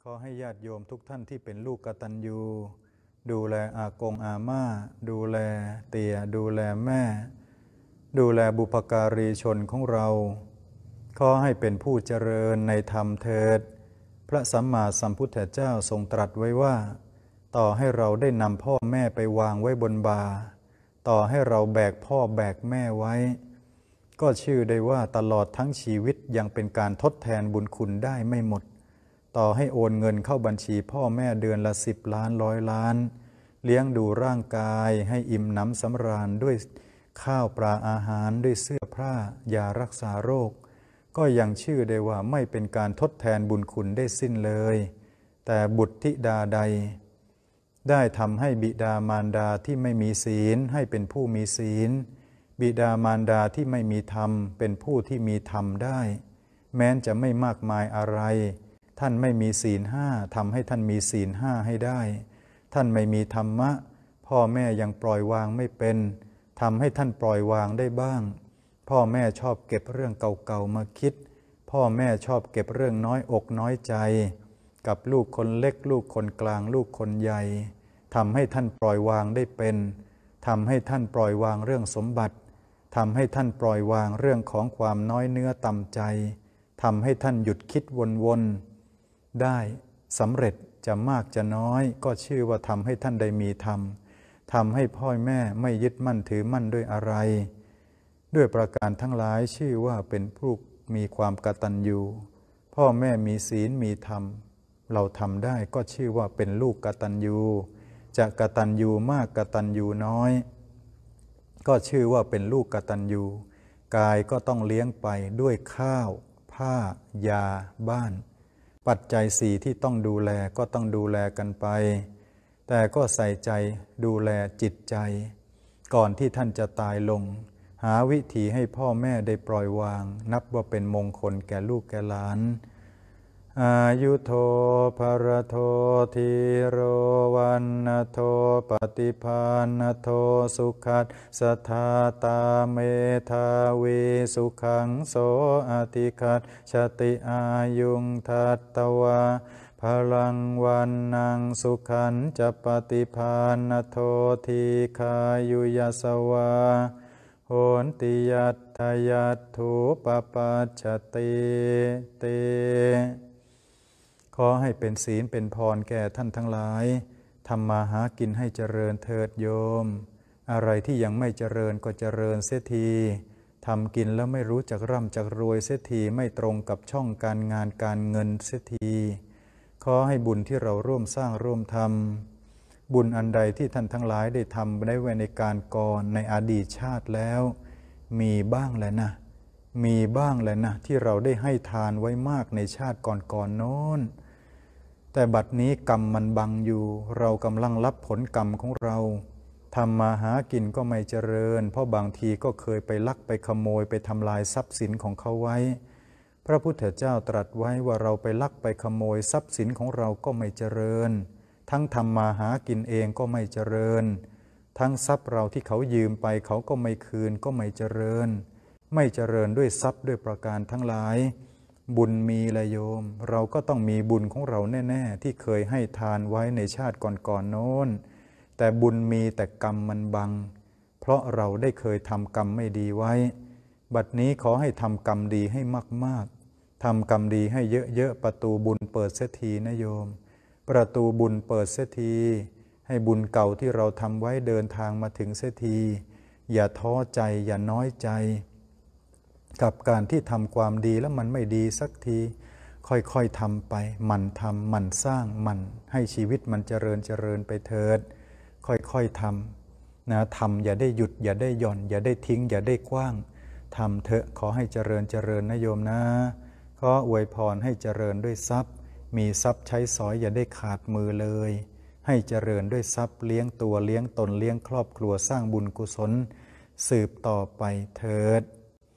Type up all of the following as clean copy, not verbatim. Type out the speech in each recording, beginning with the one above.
ขอให้ญาติโยมทุกท่านที่เป็นลูกกตัญญูดูแลอากงอาม่าดูแลเตี่ยดูแลแม่ดูแลบุพการีชนของเราขอให้เป็นผู้เจริญในธรรมเถิดพระสัมมาสัมพุทธเจ้าทรงตรัสไว้ว่าต่อให้เราได้นำพ่อแม่ไปวางไว้บนบ่าต่อให้เราแบกพ่อแบกแม่ไว้ก็ชื่อได้ว่าตลอดทั้งชีวิตยังเป็นการทดแทนบุญคุณได้ไม่หมดต่อให้โอนเงินเข้าบัญชีพ่อแม่เดือนละ10 ล้าน100 ล้านเลี้ยงดูร่างกายให้อิ่มหนำสำราญด้วยข้าวปลาอาหารด้วยเสื้อผ้ายารักษาโรคก็ยังชื่อได้ว่าไม่เป็นการทดแทนบุญคุณได้สิ้นเลยแต่บุตรธิดาใดได้ทำให้บิดามารดาที่ไม่มีศีลให้เป็นผู้มีศีลบิดามารดาที่ไม่มีธรรมเป็นผู้ที่มีธรรมได้แม้นจะไม่มากมายอะไรท่านไม่มีศีลห้าทำให้ท่านมีศีลห้าให้ได้ท่านไม่มีธรรมะพ่อแม่ยังปล่อยวางไม่เป็นทำให้ท่านปล่อยวางได้บ้างพ่อแม่ชอบเก็บเรื่องเก่าๆมาคิดพ่อแม่ชอบเก็บเรื่องน้อยอกน้อยใจกับลูกคนเล็กลูกคนกลางลูกคนใหญ่ทำให้ท่านปล่อยวางได้เป็นทำให้ท่านปล่อยวางเรื่องสมบัติทำให้ท่านปล่อยวางเรื่องของความน้อยเนื้อต่ำใจทำให้ท่านหยุดคิดวนๆได้สำเร็จจะมากจะน้อยก็ชื่อว่าทำให้ท่านได้มีธรรมทำให้พ่อแม่ไม่ยึดมั่นถือมั่นด้วยอะไรด้วยประการทั้งหลายชื่อว่าเป็นผู้มีความกตัญญูพ่อแม่มีศีลมีธรรมเราทำได้ก็ชื่อว่าเป็นลูกกตัญญูจะกตัญญูมากกตัญญูน้อยก็ชื่อว่าเป็นลูกกตัญญูกายก็ต้องเลี้ยงไปด้วยข้าวผ้ายาบ้านปัจจัยสี่ที่ต้องดูแลก็ต้องดูแลกันไปแต่ก็ใส่ใจดูแลจิตใจก่อนที่ท่านจะตายลงหาวิธีให้พ่อแม่ได้ปล่อยวางนับว่าเป็นมงคลแก่ลูกแก่หลานอายุโทภรโทธีโรวันนโทปฏิภาณโทสุขัสสทาตาเมธาวีสุขังโสอติคัตชติอายุงทัตตวาพลังวันนังสุขันจะปฏิภาณโททีคายุยสวาโหนติยัตถยัตถุปปัจจติเตขอให้เป็นศีลเป็นพรแก่ท่านทั้งหลายทำมาหากินให้เจริญเถิดโยมอะไรที่ยังไม่เจริญก็เจริญเสียทีทำกินแล้วไม่รู้จักร่ำจักรวยเสียทีไม่ตรงกับช่องการงานการเงินเสียทีขอให้บุญที่เราร่วมสร้างร่วมทำบุญอันใดที่ท่านทั้งหลายได้ทำได้ไว้ในการก่อนในอดีตชาติแล้วมีบ้างแหละนะมีบ้างแหละนะที่เราได้ให้ทานไว้มากในชาติก่อนๆโน้นแต่บัดนี้กรรมมันบังอยู่เรากำลังรับผลกรรมของเราทำมาหากินก็ไม่เจริญเพราะบางทีก็เคยไปลักไปขโมยไปทำลายทรัพย์สินของเขาไว้พระพุทธเจ้าตรัสไว้ว่าเราไปลักไปขโมยทรัพย์สินของเราก็ไม่เจริญทั้งทำมาหากินเองก็ไม่เจริญทั้งทรัพย์เราที่เขายืมไปเขาก็ไม่คืนก็ไม่เจริญไม่เจริญด้วยทรัพย์ด้วยประการทั้งหลายบุญมีละโยมเราก็ต้องมีบุญของเราแน่ๆที่เคยให้ทานไว้ในชาติก่อนๆโน้นแต่บุญมีแต่กรรมมันบังเพราะเราได้เคยทำกรรมไม่ดีไว้บัดนี้ขอให้ทำกรรมดีให้มากๆทำกรรมดีให้เยอะๆประตูบุญเปิดเสียทีนะโยมประตูบุญเปิดเสียทีให้บุญเก่าที่เราทำไว้เดินทางมาถึงเสียทีอย่าท้อใจอย่าน้อยใจกับการที่ทำความดีแล้วมันไม่ดีสักทีค่อยๆทำไปหมั่นทำหมั่นสร้างหมั่นให้ชีวิตมันเจริญไปเถิดค่อยๆทำนะทำอย่าได้หยุดอย่าได้หย่อนอย่าได้ทิ้งอย่าได้กว้างทำเถอะขอให้เจริญนะโยมนะขออวยพรให้เจริญด้วยทรัพย์มีทรัพย์ใช้สอยอย่าได้ขาดมือเลยให้เจริญด้วยทรัพย์เลี้ยงตัวเลี้ยงตนเลี้ยงครอบครัวสร้างบุญกุศลสืบต่อไปเถิด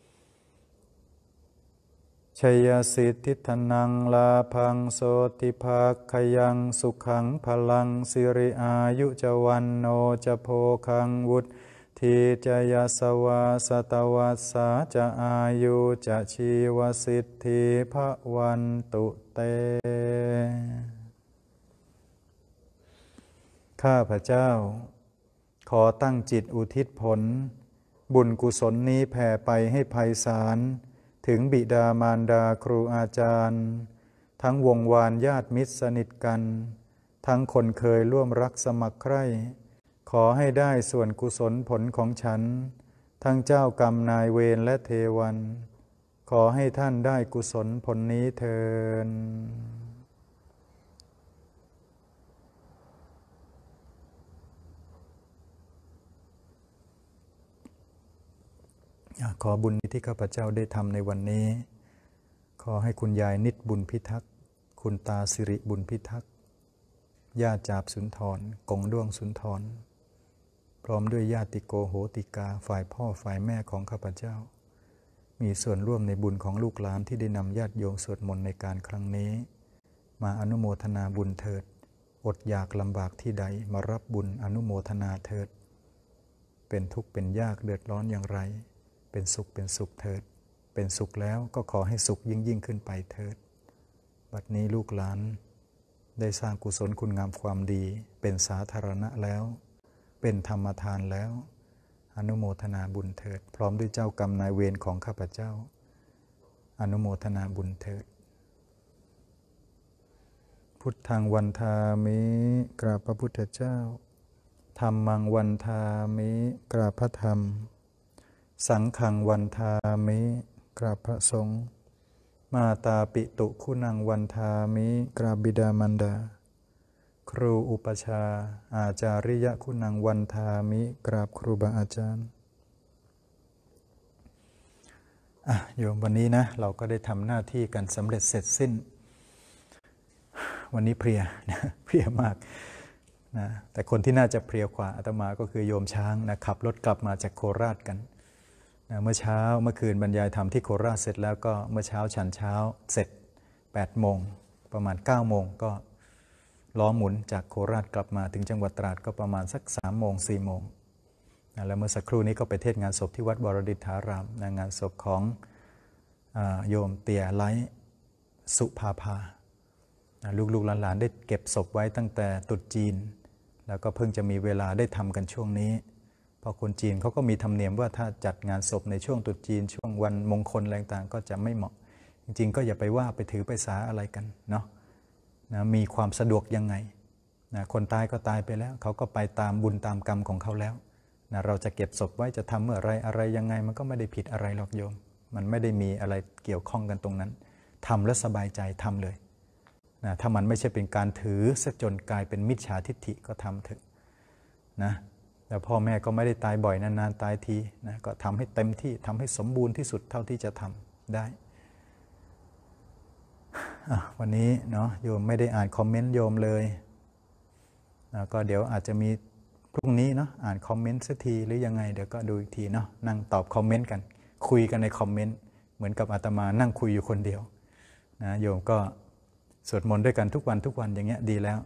ชยสิทธิธนังลาภังโสติภาคยังสุขังพลังสิริอายุจวันโนจะโพคังวุฒทีจยสวาสตวัสสาจะอายุจะชีวสิทธิภวันตุเตข้าพเจ้าขอตั้งจิตอุทิศผลบุญกุศลนี้แผ่ไปให้ไพศาลถึงบิดามารดาครูอาจารย์ทั้งวงวานญาติมิตรสนิทกันทั้งคนเคยร่วมรักสมัครใคร่ขอให้ได้ส่วนกุศลผลของฉันทั้งเจ้ากรรมนายเวรและเทวันขอให้ท่านได้กุศลผลนี้เถิดขอบุญที่ข้าพเจ้าได้ทำในวันนี้ขอให้คุณยายนิดบุญพิทักษ์คุณตาสิริบุญพิทักษ์ย่าจาบสุนทรกงด้วงสุนทรพร้อมด้วยญาติโกโหติกาฝ่ายพ่อฝ่ายแม่ของข้าพเจ้ามีส่วนร่วมในบุญของลูกหลานที่ได้นำญาติโยมสวดมนต์ในการครั้งนี้มาอนุโมทนาบุญเถิดอดอยากลำบากที่ใดมารับบุญอนุโมทนาเถิดเป็นทุกข์เป็นยากเดือดร้อนอย่างไรเป็นสุขเป็นสุขเถิดเป็นสุขแล้วก็ขอให้สุขยิ่งขึ้นไปเถิดบัดนี้ลูกหลานได้สร้างกุศลคุณงามความดีเป็นสาธารณะแล้วเป็นธรรมทานแล้วอนุโมทนาบุญเถิดพร้อมด้วยเจ้ากรรมนายเวรของข้าพเจ้าอนุโมทนาบุญเถิดพุทธังวันทามิกราบพระพุทธเจ้าธัมมังวันทามิกราบพระธรรมสังฆังวันทามิกราบพระสงฆ์มาตาปิตุคุณังวันทามิกราบบิดามารดาครูอุปชาอาจาริยคุณังวันทามิกราบครูบาอาจารย์โยมวันนี้นะเราก็ได้ทำหน้าที่กันสำเร็จเสร็จสิ้นวันนี้เพลียนะเพลียมากนะแต่คนที่น่าจะเพลียกว่าอาตมาก็คือโยมช้างนะขับรถกลับมาจากโคราชกันนะเมื่อคืนบรรยายธรรมที่โคราชเสร็จแล้วก็เมื่อเช้าฉันเช้าเสร็จ8 โมงประมาณ9 โมงก็ล้อหมุนจากโคราชกลับมาถึงจังหวัดตราดก็ประมาณสัก3 โมง 4 โมงนะแล้วเมื่อสักครู่นี้ก็ไปเทศงานศพที่วัดวรดิษฐารามนะงานศพของโยมเตียไลสุภาภาลูกๆหลานๆได้เก็บศพไว้ตั้งแต่ตรุษจีนแล้วก็เพิ่งจะมีเวลาได้ทำกันช่วงนี้เพราะคนจีนเขาก็มีธรรมเนียมว่าถ้าจัดงานศพในช่วงตรุษจีนช่วงวันมงคลอะไรต่างๆก็จะไม่เหมาะจริงๆก็อย่าไปว่าไปถือไปสาอะไรกันเนาะนะมีความสะดวกยังไงนะคนตายก็ตายไปแล้วเขาก็ไปตามบุญตามกรรมของเขาแล้วนะเราจะเก็บศพไว้จะทำเมื่อไรอะไรยังไงมันก็ไม่ได้ผิดอะไรหรอกโยมมันไม่ได้มีอะไรเกี่ยวข้องกันตรงนั้นทำแล้วสบายใจทำเลยนะถ้ามันไม่ใช่เป็นการถือซะจนกลายเป็นมิจฉาทิฏฐิก็ทำเถอะนะแล้วพ่อแม่ก็ไม่ได้ตายบ่อยนานๆตายทีนะก็ทำให้เต็มที่ทำให้สมบูรณ์ที่สุดเท่าที่จะทำได้วันนี้เนาะโยมไม่ได้อ่านคอมเมนต์โยมเลยก็เดี๋ยวอาจจะมีพรุ่งนี้เนาะอ่านคอมเมนต์สักทีหรือยังไงเดี๋ยวก็ดูอีกทีเนาะนั่งตอบคอมเมนต์กันคุยกันในคอมเมนต์เหมือนกับอาตมานั่งคุยอยู่คนเดียวนะโยมก็สวดมนต์ด้วยกันทุกวันอย่างเงี้ยดีแล้ว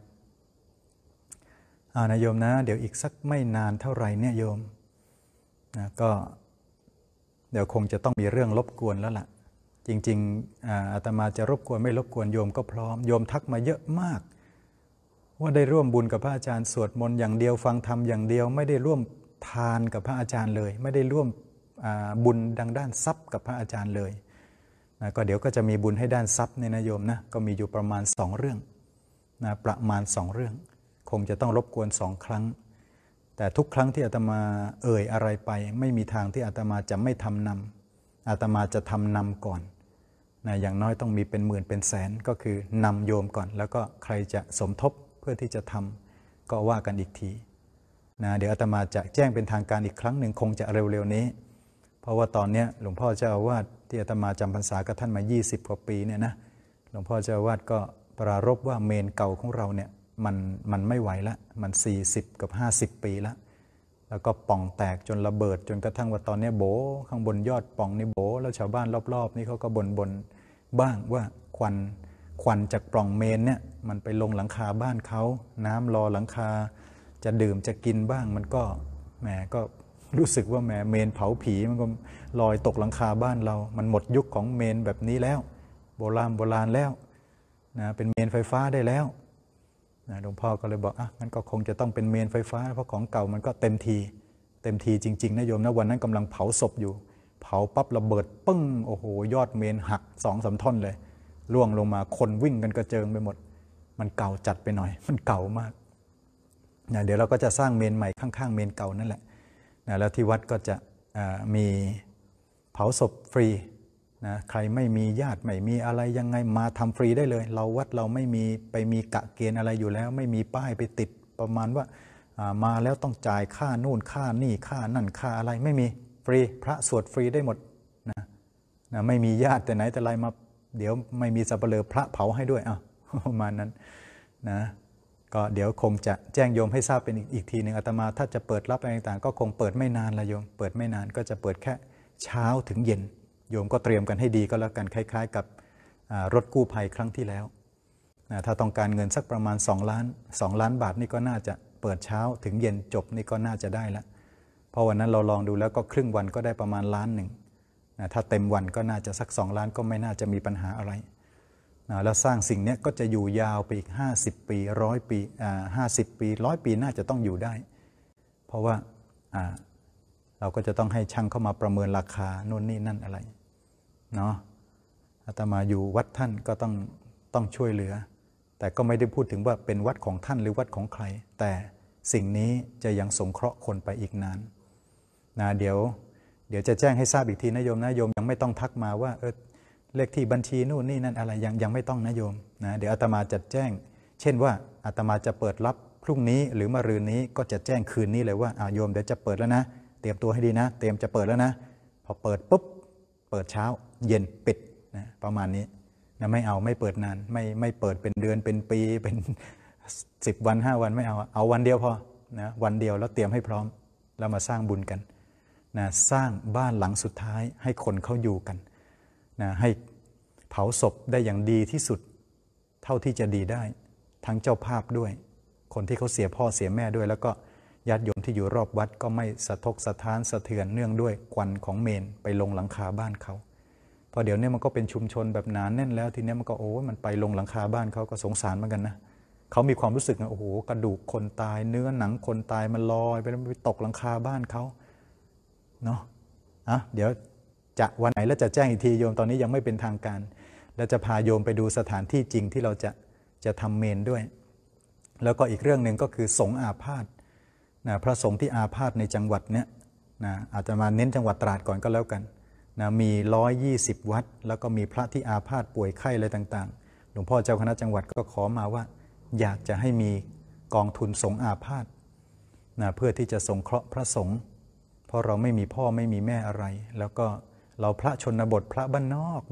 นะโยมนะเดี๋ยวอีกสักไม่นานเท่าไหร่เนี่ยโยมนะก็เดี๋ยวคงจะต้องมีเรื่องรบกวนแล้วล่ะจริงๆอาตมาจะรบกวนไม่รบกวนโยมก็พร้อมโยมทักมาเยอะมากว่าได้ร่วมบุญกับพระอาจารย์สวดมนต์อย่างเดียวฟังธรรมอย่างเดียวไม่ได้ร่วมทานกับพระอาจารย์เลยไม่ได้ร่วมบุญดังด้านทรัพย์กับพระอาจารย์เลยนะก็เดี๋ยวก็จะมีบุญให้ด้านทรัพย์เนี่ยนะโยมนะก็มีอยู่ประมาณ2 เรื่องนะประมาณ2 เรื่องคงจะต้องรบกวน2 ครั้งแต่ทุกครั้งที่อาตมาเอ่ยอะไรไปไม่มีทางที่อาตมาจะไม่ทำนำอาตมาจะทำนำก่อนนะอย่างน้อยต้องมีเป็นหมื่นเป็นแสนก็คือนำโยมก่อนแล้วก็ใครจะสมทบเพื่อที่จะทำก็ว่ากันอีกทีนะเดี๋ยวอาตมาจะแจ้งเป็นทางการอีกครั้งหนึ่งคงจะเร็วๆนี้เพราะว่าตอนนี้หลวงพ่อเจ้าอาวาสที่อาตมาจำพรรษากับท่านมา20 กว่าปีเนี่ยนะหลวงพ่อเจ้าอาวาสก็ปรารภว่าเมนเก่าของเราเนี่ยมันไม่ไหวละมัน40 กับ 50 ปีละแล้วก็ป่องแตกจนระเบิดจนกระทั่งว่าตอนนี้โบข้างบนยอดป่องนี่โบแล้วชาวบ้านรอบๆนี่เขาก็บ่นบ้างว่าควันจากปล่องเมนเนี่ยมันไปลงหลังคาบ้านเขาน้ำรอหลังคาจะดื่มจะกินบ้างมันก็แหมก็รู้สึกว่าแหมเมนเผาผีมันก็ลอยตกหลังคาบ้านเรามันหมดยุคของเมนแบบนี้แล้วโบราณแล้วนะเป็นเมนไฟฟ้าได้แล้วหลวงพ่อก็เลยบอกงั้นก็คงจะต้องเป็นเมนไฟฟ้าเพราะของเก่ามันก็เต็มทีจริงๆนะโยมนะวันนั้นกำลังเผาศพอยู่เผาปั๊บระเบิดปึ้งโอ้โหยอดเมนหัก2-3 ท่อนเลยล่วงลงมาคนวิ่งกันกระเจิงไปหมดมันเก่าจัดไปหน่อยมันเก่ามากเดี๋ยวเราก็จะสร้างเมนใหม่ข้างๆเมนเก่านั่นแหละแล้วที่วัดก็จะมีเผาศพฟรีใครไม่มีญาติไม่มีอะไรยังไงมาทำฟรีได้เลยเราวัดเราไม่มีไปมีกะเกณฑ์อะไรอยู่แล้วไม่มีป้ายไปติดประมาณว่ามาแล้วต้องจ่ายค่านู่นค่านี่ค่านั่นค่าอะไรไม่มีฟรีพระสวดฟรีได้หมดไม่มีญาติแต่ไหนแต่ไรมาเดี๋ยวไม่มีสับเปลือพระเผาให้ด้วยประมาณนั้นก็เดี๋ยวคงจะแจ้งโยมให้ทราบเป็นอีกทีหนึ่งอาตมาถ้าจะเปิดรับอะไรต่างๆก็คงเปิดไม่นานละโยมเปิดไม่นานก็จะเปิดแค่เช้าถึงเย็นโยมก็เตรียมกันให้ดีก็แล้วกันคล้ายๆกับรถกู้ภัยครั้งที่แล้วถ้าต้องการเงินสักประมาณ2 ล้านบาทนี่ก็น่าจะเปิดเช้าถึงเย็นจบนี่ก็น่าจะได้ละเพราะวันนั้นเราลองดูแล้วก็ครึ่งวันก็ได้ประมาณ1 ล้านถ้าเต็มวันก็น่าจะสัก2 ล้านก็ไม่น่าจะมีปัญหาอะไรแล้วสร้างสิ่งนี้ก็จะอยู่ยาวไปอีก50 ปี100 ปี50 ปี100 ปีน่าจะต้องอยู่ได้เพราะว่าเราก็จะต้องให้ช่างเข้ามาประเมินราคาโน่นนี่นั่นอะไรเนาะอาตมาอยู่วัดท่านก็ต้องช่วยเหลือแต่ก็ไม่ได้พูดถึงว่าเป็นวัดของท่านหรือวัดของใครแต่สิ่งนี้จะยังสงเคราะห์คนไปอีกนานเดี๋ยวจะแจ้งให้ทราบอีกทีนะโยมยังไม่ต้องทักมาว่าเลขที่บัญชีนู่นนี่นั่นอะไรยังไม่ต้องนะโยมเดี๋ยวอาตมาจะแจ้งเช่นว่าอาตมาจะเปิดรับพรุ่งนี้หรือมะรืนนี้ก็จะแจ้งคืนนี้เลยว่าโยมเดี๋ยวจะเปิดแล้วนะเตรียมตัวให้ดีนะเตรียมจะเปิดแล้วนะพอเปิดปุ๊บเปิดเช้าเย็นปิดประมาณนี้ไม่เปิดนานไม่เปิดเป็นเดือนเป็นปีเป็น10 วัน5 วันไม่เอาวันเดียวพอวันเดียวแล้วเตรียมให้พร้อมแล้วมาสร้างบุญกันสร้างบ้านหลังสุดท้ายให้คนเขาอยู่กันให้เผาศพได้อย่างดีที่สุดเท่าที่จะดีได้ทั้งเจ้าภาพด้วยคนที่เขาเสียพ่อเสียแม่ด้วยแล้วก็ญาติโยมที่อยู่รอบวัดก็ไม่สะทกสะท้านสะเทือนเนื่องด้วยควันของเมนไปลงหลังคาบ้านเขาพอเดี๋ยวนี้มันก็เป็นชุมชนแบบหนาแน่นแล้วทีนี้มันก็มันไปลงหลังคาบ้านเขาก็สงสารเหมือนกันนะเขามีความรู้สึกโอ้โหกระดูกคนตายเนื้อหนังคนตายมันลอยไปตกหลังคาบ้านเขาเนาะเดี๋ยวจะวันไหนแล้วจะแจ้งอีกทีโยมตอนนี้ยังไม่เป็นทางการแล้วจะพาโยมไปดูสถานที่จริงที่เราจะทำเมนด้วยแล้วก็อีกเรื่องหนึ่งก็คือสงฆ์อาพาธพระสงฆ์ที่อาพาธในจังหวัดเนี้ยอาจจะมาเน้นจังหวัดตราดก่อนก็แล้วกันมี120 วัดแล้วก็มีพระที่อาพาธป่วยไข้อะไรต่างๆหลวงพ่อเจ้าคณะจังหวัดก็ขอมาว่าอยากจะให้มีกองทุนสงฆ์อาพาธเพื่อที่จะสงเคราะห์พระสงฆ์เพราะเราไม่มีพ่อไม่มีแม่อะไรแล้วก็เราพระชนบทพระบ้านนอก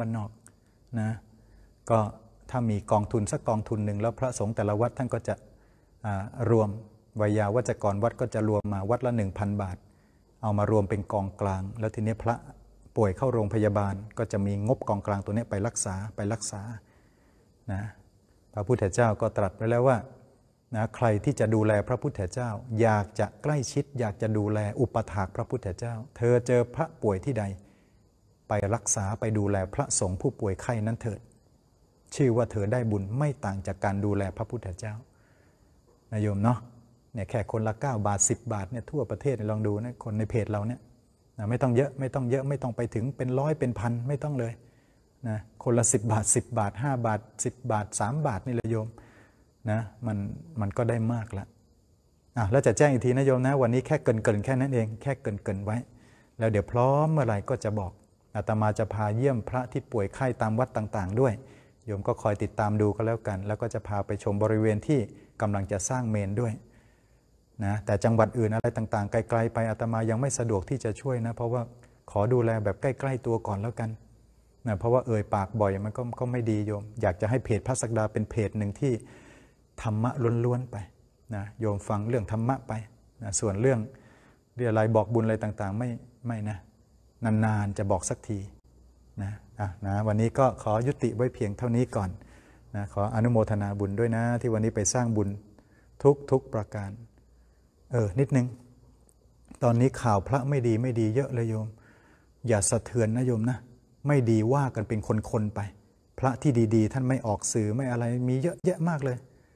ก็ถ้ามีกองทุนสักกองทุนหนึ่งแล้วพระสงฆ์แต่ละวัดท่านก็จะรวมวิยาวัจกรวัดก็จะรวมมาวัดละ 1,000 บาทเอามารวมเป็นกองกลางแล้วทีนี้พระป่วยเข้าโรงพยาบาลก็จะมีงบกองกลางตัวนี้ไปรักษาพระพุทธเจ้าก็ตรัสไว้แล้วว่าใครที่จะดูแลพระพุทธเจ้าอยากจะใกล้ชิดอยากจะดูแลอุปถากพระพุทธเจ้าเธอเจอพระป่วยที่ใดไปรักษาไปดูแลพระสงฆ์ผู้ป่วยไข้นั้นเถิดชื่อว่าเธอได้บุญไม่ต่างจากการดูแลพระพุทธเจ้าโยมเนาะเนี่ยแค่คนละ9 บาท10 บาทเนี่ยทั่วประเทศลองดูนะคนในเพจเราเนี่ยไม่ต้องเยอะไม่ต้องไปถึงเป็นร้อยเป็นพันไม่ต้องเลยคนละ10 บาท10 บาท5 บาท10 บาท3 บาทนี่แหละโยมมันก็ได้มากละแล้วจะแจ้งอีกทีนะโยมนะวันนี้แค่เกินแค่นั้นเองแค่เกินไว้แล้วเดี๋ยวพร้อมเมื่อไหร่ก็จะบอกอาตมาจะพาเยี่ยมพระที่ป่วยไข้ตามวัดต่างๆด้วยโยมก็คอยติดตามดูก็แล้วกันแล้วก็จะพาไปชมบริเวณที่กำลังจะสร้างเมนด้วยแต่จังหวัดอื่นอะไรต่างๆไกลๆไปอาตมายังไม่สะดวกที่จะช่วยนะเพราะว่าขอดูแลแบบใกล้ๆตัวก่อนแล้วกันเพราะว่าปากบ่อยมันก็ไม่ดีโยมอยากจะให้เพจพระศักดาเป็นเพจหนึ่งที่ธรรมะล้วนๆไปโยมฟังเรื่องธรรมะไปส่วนเรื่องอะไรบอกบุญอะไรต่างๆไม่นะนานๆจะบอกสักทีวันนี้ก็ขอยุติไว้เพียงเท่านี้ก่อนขออนุโมทนาบุญด้วยนะที่วันนี้ไปสร้างบุญทุกประการนิดนึงตอนนี้ข่าวพระไม่ดีเยอะเลยโยมอย่าสะเทือนนะโยมนะไม่ดีว่ากันเป็นคนๆไปพระที่ดีๆท่านไม่ออกสื่อไม่อะไรมีเยอะแยะมากเลย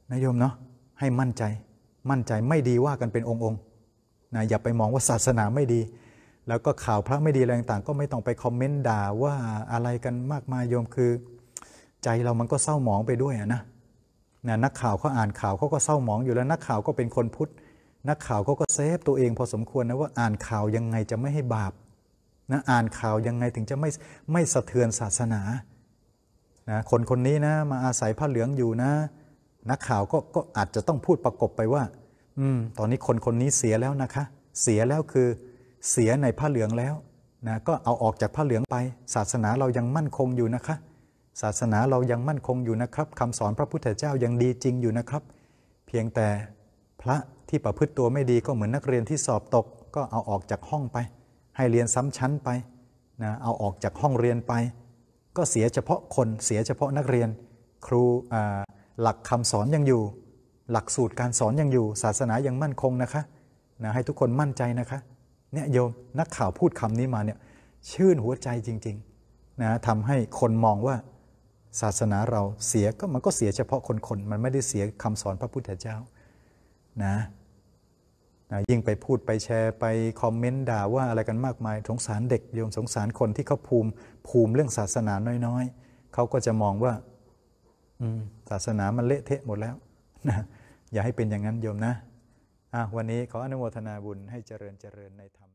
นะโยมเนาะให้มั่นใจไม่ดีว่ากันเป็นองค์นะอย่าไปมองว่าศาสนาไม่ดีแล้วก็ข่าวพระไม่ดีอะไรต่างๆก็ไม่ต้องไปคอมเมนต์ด่าว่าอะไรกันมากมายโยมคือใจเรามันก็เศร้าหมองไปด้วยนะนักข่าวเขาอ่านข่าวเขาก็เศร้าหมองอยู่แล้วนักข่าวก็เป็นคนพุทธนักข่าวเขาก็เซฟตัวเองพอสมควรนะว่าอ่านข่าวยังไงจะไม่ให้บาปนะอ่านข่าวยังไงถึงจะไม่สะเทือนศาสนานะคนนี้นะมาอาศัยผ้าเหลืองอยู่นะนักข่าวก็อาจจะต้องพูดประกบไปว่าตอนนี้คนนี้เสียแล้วนะคะเสียแล้วคือเสียในผ้าเหลืองแล้วนะก็เอาออกจากผ้าเหลืองไปศาสนาเรายังมั่นคงอยู่นะคะศาสนาเรายังมั่นคงอยู่นะครับคำสอนพระพุทธเจ้ายังดีจริงอยู่นะครับเพียงแต่พระที่ประพฤติตัวไม่ดีก็เหมือนนักเรียนที่สอบตกก็เอาออกจากห้องไปให้เรียนซ้ำชั้นไปนะเอาออกจากห้องเรียนไปก็เสียเฉพาะคนเสียเฉพาะนักเรียนครูหลักคำสอนยังอยู่หลักสูตรการสอนยังอยู่ศาสนายังมั่นคงนะคะนะให้ทุกคนมั่นใจนะคะเนี่ยโยมนักข่าวพูดคำนี้มาเนี่ยชื่นหัวใจจริงๆนะทำให้คนมองว่าศาสนาเราเสียก็มันก็เสียเฉพาะคนมันไม่ได้เสียคำสอนพระพุทธเจ้านะยิ่งไปพูดไปแชร์ไปคอมเมนต์ด่าว่าอะไรกันมากมายสงสารเด็กโยมสงสารคนที่เขาภูมิเรื่องศาสนาน้อยๆเขาก็จะมองว่าศาสนามันเละเทะหมดแล้วนะอย่าให้เป็นอย่างนั้นโยมนะวันนี้ขออนุโมทนาบุญให้เจริญในธรรม